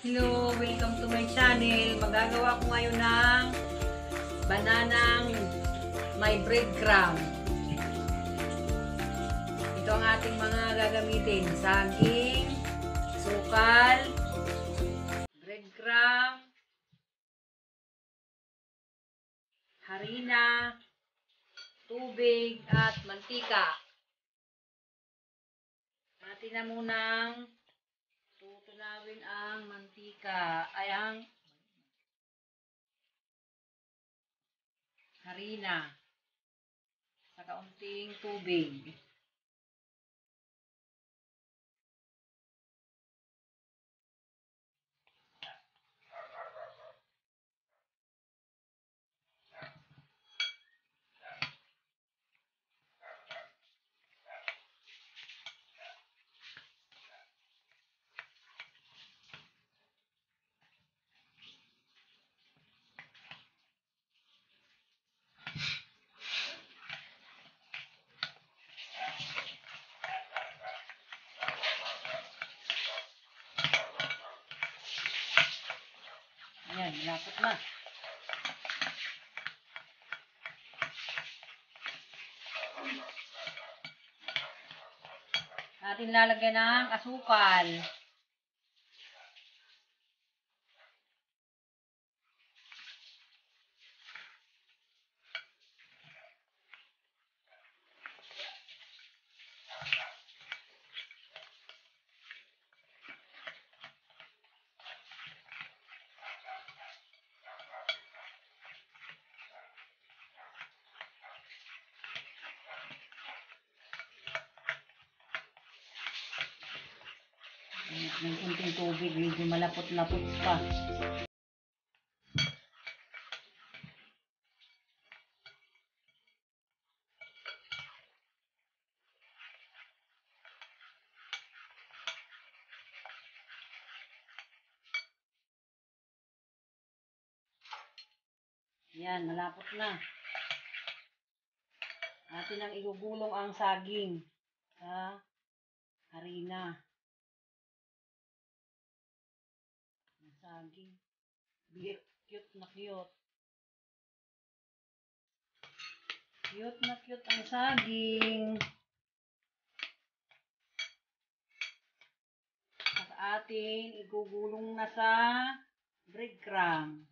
Hello! Welcome to my channel. Magagawa ko ngayon ng bananang may breadcrumb. Ito ang ating mga gagamitin. Saging, sukal, breadcrumb, harina, tubig, at mantika. Atin na munang tutunawin ang mantika ay ang harina sa kaunting tubig. Ayan, malapot na. Atin lalagyan ng asukal. May kunting tubig, medyo malapot-lapot pa. Yan, malapot na. Atin ang igugulong ang saging sa harina. Saging. Cute na cute. Cute na cute ang saging. At atin igugulong na sa breadcrumb.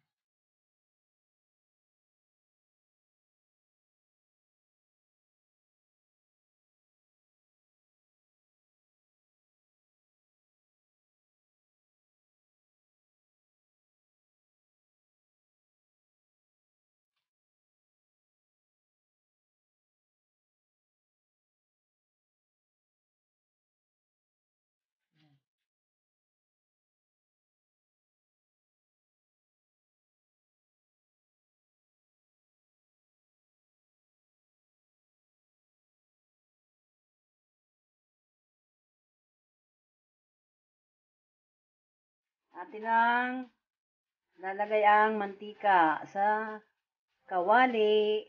Atin ang lalagay ang mantika sa kawali.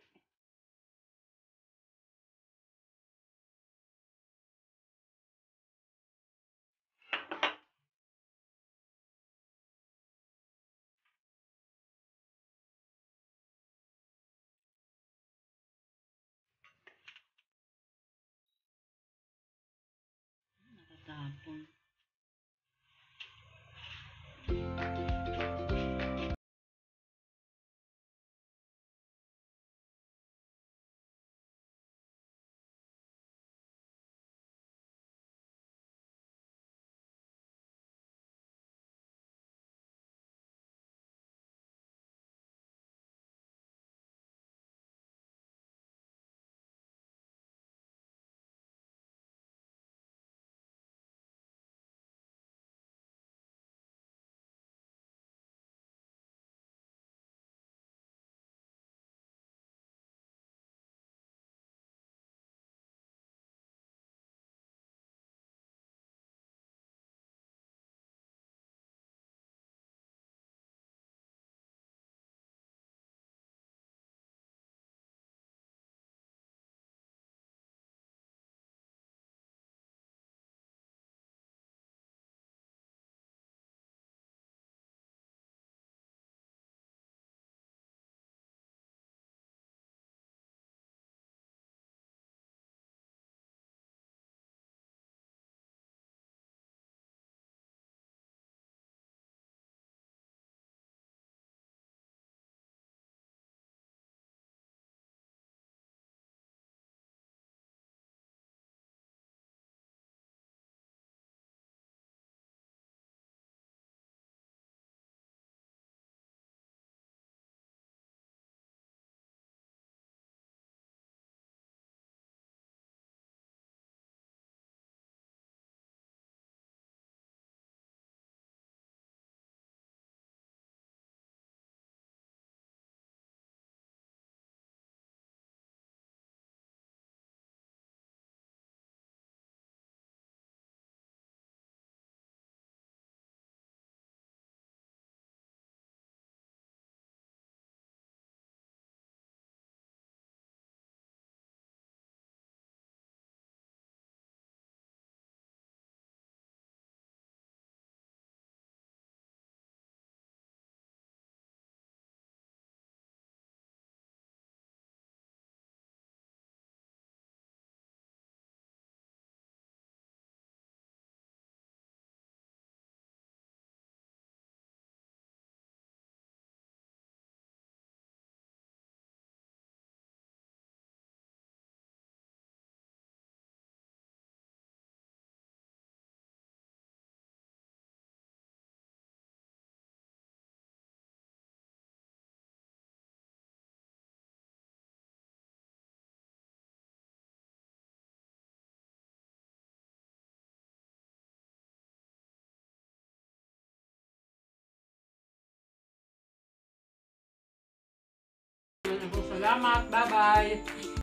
Nakatapon. Salamat. Bye-bye.